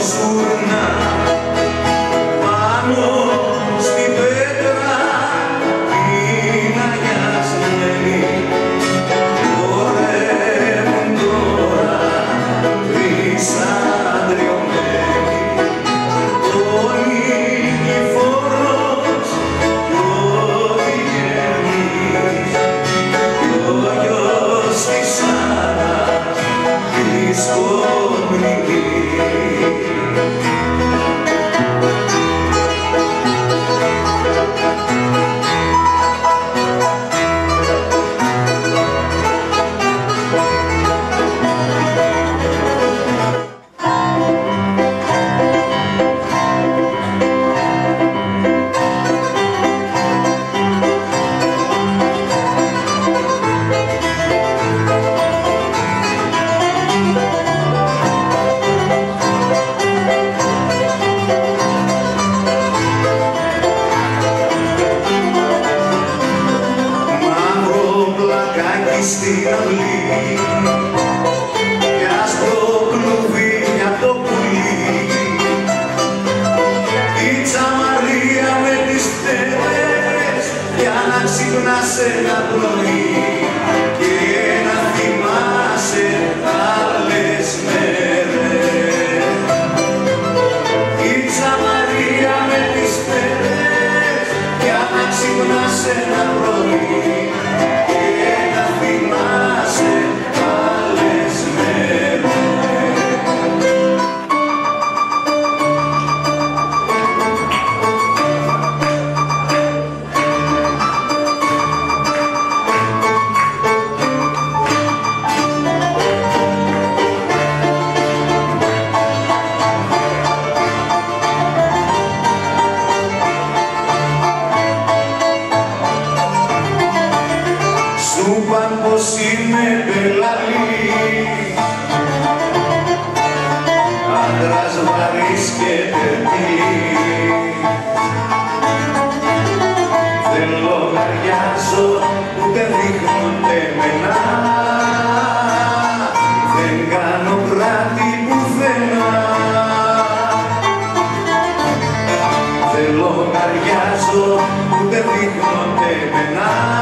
στην αυλή κι άσπρο κλουβί για το πουλί, η τσαμαρία με τις φτέρες για να ξυπνάς ένα πρωί και να θυμάσαι άλλες μέρες. Η τσαμαρία με τις φτέρες για να ξυπνάς ένα πρωί. Σου παν πως είμαι πελαλή, άντρας βαρύς και τερτυλή. Δεν λογαριάζω ούτε δείχνονται εμένα, δεν κάνω κράτη πουθενά. Δεν λογαριάζω ούτε δείχνονται εμένα.